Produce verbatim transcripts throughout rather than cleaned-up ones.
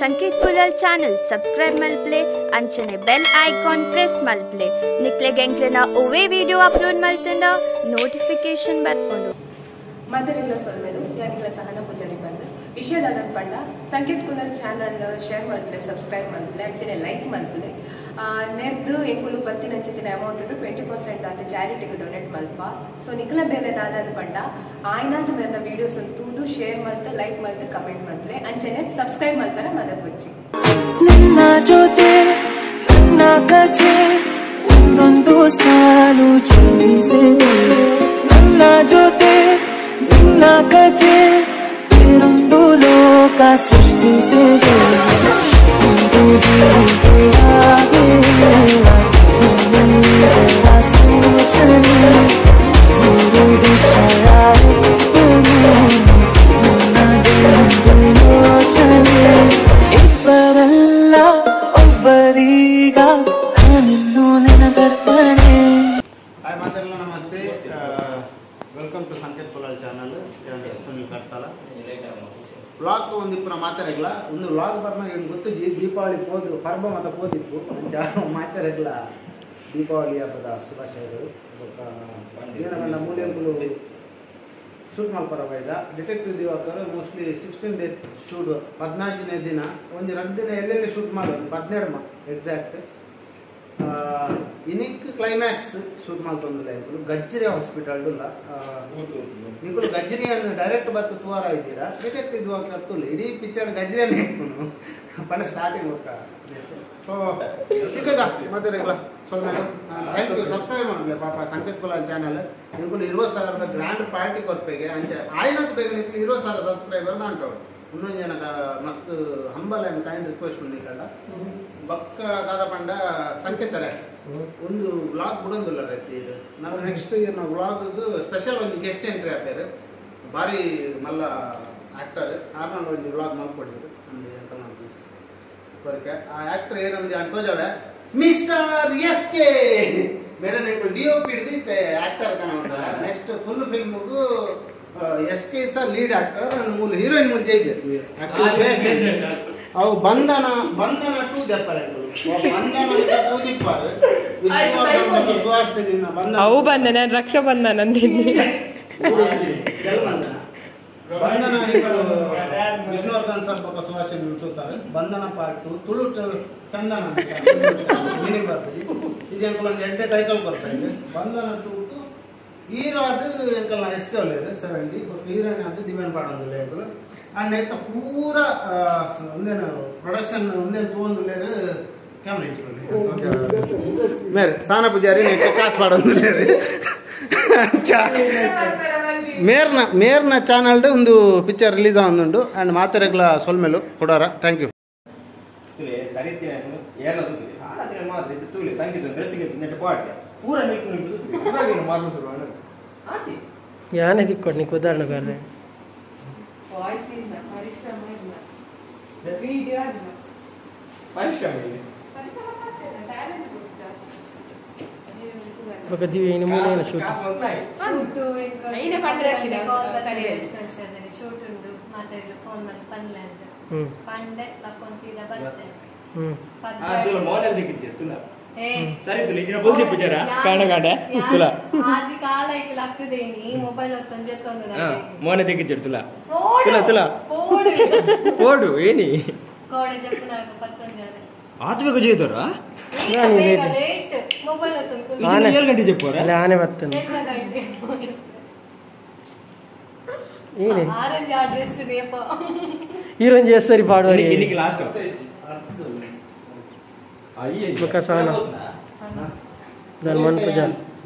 संकेत कुलाल channel subscribe ಮಲ್ಪ್ಲೆ ಅಂಚನೆ ಬೆಲ್ ಐಕಾನ್ ಪ್ರೆಸ್ ಮಲ್ಪ್ಲೆ ನಿಕ್ಲೆ ಎಂಕ್ಲೆನ ಒವೆ ವಿಡಿಯೋ ಅಪ್ಲೋಡ್ ಮಲ್ತಂಡ ನೋಟಿಫಿಕೇಶನ್ ಬರ್ಕೊಂಡು ಮದರಿಲ್ಲ ಸೊಲ್ಮೆಲು ಯಾನಿಕ್ಲ ಸಹನ ಪೂಜಾರಿ ಬಂದು ವಿಷಯದ ಪಂಡ ಸಂಕೇತ್ ಕುಲಾಲ್ ಚಾನಲ್ ಶೇರ್ ಮಲ್ಪ್ಲೆ ಸಬ್ಸ್ಕ್ರೈಬ್ ಮಲ್ಪ್ಲೆ ಅಂಚನೆ ಲೈಕ್ ಮಲ್ಪ್ಲೆ ನೆಡ್ದು ಎಂಕುಲು ಬತ್ತಿನ ಚಿತ್ತಿನ ಅಮೌಂಟ್ ಟ್ವೆಂಟಿ ಪರ್ಸೆಂಟ್ ಅಂತ ಚಾರಿಟಿಗೆ ಡೊನೇಟ್ ಮಲ್ಪ ಸೊ ನಿಕ್ಲ ಬೇರೆ ದಾದಾದ ಪಂಡ ಆಯ್ನಾದ ಬೇರೆ ವಿಡಿಯೋಸ್ ತೂದು ಶೇರ್ ಮಲ್ತು ಲೈಕ್ ಮಲ್ತು ಕಮೆಂಟ್ ಮಲ್ಪ್ಲೆ ಅಂಚನೆ ಸಬ್ಸ್ಕ್ರೈಬ್ ಮಲ್ಪರ ಮದ ಪುಚ್ಚಿ ನನ್ನ ಜೊತೆ ನನ್ನ ಕಥೆ ಒಂದೊಂದು ಸಾಲು ಜೀವಿಸಿದೆ ನನ್ನ ಜೊತೆ ನಿನ್ನ ಕಥೆ ಬೇರೊಂದು ಲೋಕ ಸೃಷ್ಟಿಸಿದೆ ಒಂದು ಹೀಗೆಯಾಗಿಲ್ಲ ಇದರ ಸೂಚನೆ ಮೂರು ವಿಷಯ ನನ್ನದೊಂದು ಯೋಚನೆ ಇಬ್ಬರಲ್ಲ ಒಬ್ಬರೀಗ ನಾನಿನ್ನು ನೆನಗರ್ಪಣೆ. ಹಾಯ್ ಮಾತೆಲ್ಲ ನಮಸ್ತೆ, welcome to Sanket Kulal channel. Sunil ಕರ್ತಾಲ ವ್ಲಾಗ್ ಒಂದು ಇಪ್ಪು ನಾ ಮಾತಾಡಲ್ಲ ಒಂದು ವ್ಲಾಗ್ ಬರ್ನಾಗ ಏನು ಗೊತ್ತು ಜಿ ದೀಪಾವಳಿ ಪೋದು ಪರ್ಬ ಮತ್ತು ಪೋದಿಪ್ಪು ಅಂಚ ಮಾತಾಡಲ್ಲ ದೀಪಾವಳಿ ಹಬ್ಬದ ಶುಭಾಶಯಗಳು. ಏನಬಂಡ ಮೂಲೆಂಕುಲು ಶೂಟ್ ಮಲ್ಪರವಾಯ್ದ detective Divakar mostly sixteen day shoot ಹದಿನಾಲ್ಕನೇ ದಿನ ಒಂದು ಎರಡು ದಿನ ಎಲ್ಲೆಲ್ಲಿ ಶೂಟ್ ಮಾಡೋದು ಹದಿನೆರಡು ಮಾ ಎಕ್ಸಾಕ್ಟ್ ಇನಿಕ್ ಕ್ಲೈಮ್ಯಾಕ್ಸ್ ಶೂಟ್ ಮಾಡ್ತಂದಿಲ್ಲ ಇಂಕುಲು ಗಜ್ಜರಿ ಹಾಸ್ಪಿಟಲ್ಡುಲ್ಲ ಇಂಕುಲು ಗಜ್ಜರಿಯನ್ನು ಡೈರೆಕ್ಟ್ ಬತ್ತು ತೂವಾರ ಇದ್ದೀರಾ ಡಿಟೆಕ್ಟಿವ್ ದಿವಾಕರ್ ತುಲ್ಲ ಇಡೀ ಪಿಕ್ಚರ್ ಗಜ್ಜರಿಯನ್ನು ಇಟ್ಕೊಂಡು ಪಂಡ ಸ್ಟಾರ್ಟಿಂಗ್ ಹೋಗ್ತಾ ಸೊ ಸಿಕ್ಕದ ಮತ್ತೆ ರೆಗ್ಲ ಸೊನ್ನೆ ಥ್ಯಾಂಕ್ ಯು ಸಬ್ಸ್ಕ್ರೈಬ್ ಮಾಡಲಿ ಪಾಪ ಸಂಕೇತ್ ಕುಲಾಲ್ ಚಾನಲ್ ಇಂಕುಲು ಇರುವತ್ತು ಸಾವಿರದ ಗ್ರ್ಯಾಂಡ್ ಪಾರ್ಟಿ ಕೊರ್ಪೆಗೆ ಅಂಚೆ ಆಯ್ನತ್ ಬೇಗ ನಿಂಕುಲು ಇರುವತ್ತು ಸಾವಿರ ಸಬ್ಸ್ಕ್ರೈಬರ್ ಅಂಟವಳು ಇನ್ನೊಂದು ಜನಕ ಮಸ್ತ್ ಹಂಬಲ್ ಆ್ಯಂಡ್ ಕೈಂಡ್ ರಿಕ್ವೆಸ್ಟ್ ಉಂಡಿಕಲ್ಲ ಬಕ್ಕ ದಾದ ಪಂಡ ಸಂಕೇತರೆ ಒಂದು ವ್ಲಾಗ್ ಬಿಡೋದಿಲ್ಲ ರೈತಿ ನಾವು ನೆಕ್ಸ್ಟ್ ಇಯರ್ ನಾವು ವ್ಲಾಗ್ಗೆ ಸ್ಪೆಷಲ್ ಒಂದು ಗೆಸ್ಟ್ ಎಂಟ್ರಿ ಹಾಕ್ಯಾರ ಭಾರಿ ಮಲ್ಲ ಆ್ಯಕ್ಟರ್ ಆರ್ನೊಂದು ಒಂದು ವ್ಲಾಗ್ ಮಾಡ್ಕೊಡಿದ್ರು ಒಂದು ಎಂತ ಮಾಡ್ತೀವಿ ಕೊರಕೆ ಆ ಆ್ಯಕ್ಟರ್ ಏನೊಂದು ಅಂತೋಜಾವೆ ಮಿಸ್ಟರ್ ಎಸ್ ಕೆ ಬೇರೆ ನೀವು ಡಿ ಒ ಪಿ ಹಿಡ್ದೈತೆ ಆ್ಯಕ್ಟರ್ ಕಣ ಉಂಟಲ್ಲ ನೆಕ್ಸ್ಟ್ ಫುಲ್ ಫಿಲ್ಮ್ಗೂ ಎಸ್ ಕೆ ಸಹ ಲೀಡ್ ಆಕ್ಟರ್ ನನ್ನ ಮೂಲ ಹೀರೋಯಿನ್ ಮೂಲ ಜೈದೆ ಅವು ಬಂಧನ ಬಂಧನ ಟೂ ದೆಪ್ಪರೆ ಬಂಧನ ಟೂ ದಿಪ್ಪಾರು ವಿಷ್ಣುವರ್ಧನ್ ಸುಹಾಸಿನ ಬಂಧನ ಅವು ಬಂಧನ ರಕ್ಷಾ ಬಂಧನ ಅಂತೀನಿ ಜಲಬಂಧನ ಬಂಧನ ವಿಷ್ಣುವರ್ಧನ್ ಸರ್ ಪಾಪ ಸುಹಾಸಿನ ತೂತಾರೆ Bandhana part two Tulu Chandana meaning ಬರ್ತದೆ ಇದು ಅಂಕಲ್ ಒಂದು ಎಂಟೇ ಟೈಟಲ್ ಬರ್ತಾ ಇದೆ ಬಂಧನ ಟು ಟು ಹೀರೋ ಅದು ಎಂಕಲ್ ನಾ ಎಸ್ ಕೆ ಒಳ್ಳೆಯರು ಸೆವೆಂಟಿ ಹೀರೋಯಿನ್ ಅದು ದಿವ್ಯಾನ್ ಪಾಡೊಂದಿಲ್ಲ ಎಂಕಲು ಅಂಡ್ ಐತ ಪೂರ ಒಂದೇನು ಪ್ರೊಡಕ್ಷನ್ ಒಂದೇನು ತೊಗೊಂದುಲ್ಲೇರು ಕ್ಯಾಮ್ರಾ ಇಟ್ಕೊಳ್ಳಿ ಮೇರೆ ಸಾನ ಪೂಜಾರಿ ಕಾಸು ಪಾಡೊಂದಿಲ್ಲೇರು ಮೇರ್ನ ಮೇರ್ನ ಚಾನಲ್ದು ಒಂದು ಪಿಕ್ಚರ್ ರಿಲೀಸ್ ಆಗುಂಡು ಅಂಡ್ ಮಾತೆರೆಗ್ಲ ಸೊಲ್ಮೆಲು ಕೊಡಾರ ಥ್ಯಾಂಕ್ ಯು ಯಾನೇ ದಿಕ್ಕೊಟ್ಟು ನೀನು ಉದಾಹರಣೆ ಬೇರೆ ఒక దివ్య ఇని మూల షూట్ షూట్ అయిన పండ్ರೆ షూట్ ఉండు మాట్లాడి ఫోన్ మన పనిలేదు పండే లప్పన్ సీదా బర్తే ఆ తుల మోడల్ దిగిచ్చేస్తున్నా ఏ సరే తుల ఇజిన బోల్ చెప్పిచారా కాండ కాండ తుల ఆజి కాల ఇక లక్కదేని మొబైల్ వత్తం చేతొందురా మోన దిగిచ్చారు తుల తుల తుల పోడు పోడు ఏని కోడ చెప్పు నాకు పత్తొందారే ఆత్మకు చేదరా ನಾನು ಲೇಟ್ ಮೊಬೈಲ್ ವತ್ತಂ ಆನೆ ಏಳು ಗಂಟೆ చెప్పారా ಅಲ್ಲ ಆನೆ ಬರ್ತನೆ ಏನೇ ಆರೆಂಜ್ ಆ ಡ್ರೆಸ್ ರೇಪ ಹೀರೋಯಿನ್ చేస్తరి పాడవరి ఇనికి లాస్ట్ అయ్యే ఒక సాన దాని మన్ పూజ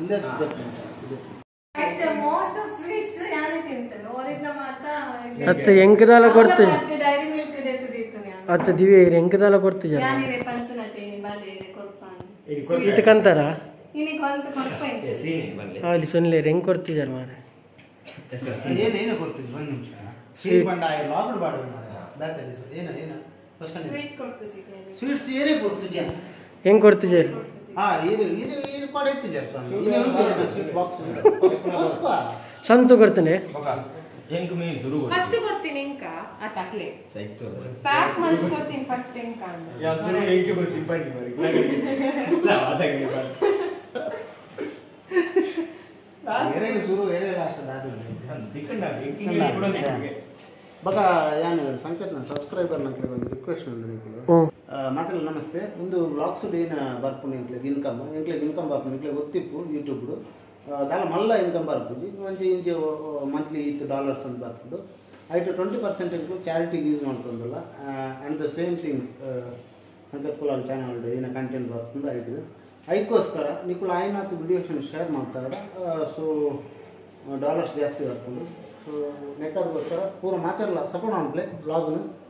అయితే మోస్ట్ ఆఫ్ స్వీట్స్ యానే తింటాను ఓರಿದ್ನ ಮಾತ ಅತ್ತ ಎಂಕದಾಲ ಕೊಡ್ತೀವಿ ಡೈರಿ ಮಿಲ್ಕ್ ದೇತು ದಿತ್ತನೆ ಅತ್ತ ದಿವ್ಯ ಎಂಕದಾಲ ಕೊಡ್ತೀವಿ ಯಾನಿ ರೇ ಪಂತನ ತೇನಿ ಬಾಲೆ ಕೊಡ್ಪಾನ್ ಇದಕ್ಕಂತಾರ ಇನಿ ಕೊಂತ ಕೊಡ್ಪಾನ್ ಸೀನಿ ಬನ್ಲೆ ಅಲ್ಲಿ ಸುನ್ಲೆ ಹೆಂಗ್ ಕೊಡ್ತಿದಾರ ಮಾರೆ ಏನೇನು ಕೊಡ್ತೀವಿ ಒಂದು ನಿಮಿಷ ಶೀಟ್ ಬಂಡ ಲಾಕ್ಡ್ ಬಾಡ ಮಾರೆ ಬಾತಲಿ ಸರ್ ಏನ ಏನ ಕ್ವೆಶ್ಚನ್ ಸ್ವೀಟ್ಸ್ ಕೊಡ್ತೀವಿ ಸ್ವೀಟ್ಸ್ ಏನೇ ಕೊಡ್ತೀವಿ ಹೆಂಗ್ ಕೊಡ್ತಿದಾರ ಹಾ ಇದು ಇದು ಇದು ಕೊಡ್ತಿದ್ದಾರೆ ಸ್ವಾಮಿ ಸ್ವೀಟ್ ಬಾಕ್ಸ್ ಸಂತು ಕೊಡ್ತಾನೆ ಹೆಂಗ್ ಮೀನ್ ಶುರು ಫಸ್ಟ್ ಕೊಡ್ತೀನಿ ಎಂಕ ಆ ತಕ್ಲೆ ಪ್ಯಾಕ್ ಮಾಡಿ ಕೊಡ್ತೀನಿ ಫಸ್ಟ್ ಎಂಕ ಅಂತ ಯಾ ಶುರು ಹೆಂಗೆ ಬರ್ತೀನಿ ಬನ್ನಿ ಮರಿ ಸಾವಾದಾಗಿ ಏನೇನು ಶುರು ಏನೇ ಲಾಸ್ಟ್ ದಾದು ದಿಕ್ಕಂಡ ಹೆಂಗೆ ಕೂಡ ಸಿಗುತ್ತೆ ಬಕ ಯಾನು ಸಂಕೇತ್ ನನ್ನ ಸಬ್ಸ್ಕ್ರೈಬರ್ ನಂಗೆ ಒಂದು ರಿಕ್ವೆಸ್ಟ್ ಉಂಟು ನಿಂಕಲು ಮಾತ್ರ ನಮಸ್ತೆ ಒಂದು ಬ್ಲಾಗ್ಸ್ ಏನ ಬರ್ಪುನಿ ಇಂಕ್ಲೆಗ್ ಇನ್ಕಮ್ ಇಂಕ್ಲೆಗ್ ಇನ್ಕಮ್ ಬರ್ಪುನಿ ಇಂಕ್ಲೆಗ್ ಗೊತ್ತಿಪ್ಪು ಯೂಟ್ಯೂಬ್ ದಾಲ ಮಲ್ಲ ಇನ್ಕಮ್ ಬರ್ಪುಜಿ ಒಂಜಿ ಇಂಚೆ ಮಂತ್ಲಿ ಇತ್ತು ಡಾಲರ್ಸ್ ಅಂತ ಬರ್ಪುಡು ಐಟು ಟ್ವೆಂಟಿ ಪರ್ಸೆಂಟ್ ಇಂಕ್ಲು ಚಾರಿಟಿಗೆ ಯೂಸ್ ಮಾಡ್ತಂದಲ್ಲ and the same thing Sanket Kulal channel ಏನ ಕಂಟೆಂಟ್ ಬರ್ಪುಂಡು ಐಟು ಅದಕ್ಕೋಸ್ಕರ ನಿಕ್ಕಳು ಆಯ್ನಾತು ವಿಡಿಯೋಸನ್ನು ಶೇರ್ ಮಾಡ್ತಾರೆ ಸೊ ಡಾಲರ್ಸ್ ಜಾಸ್ತಿ ಬರ್ಪುಂಡು ಸೊ ನೆಕ್ಕಾದಕ್ಕೋಸ್ಕರ ಪೂರ ಮಾತಾಡಲ್ಲ ಸಪೋರ್ಟ್ ಮಾಡ್ಲೆ ಬ್ಲಾಗ್ನು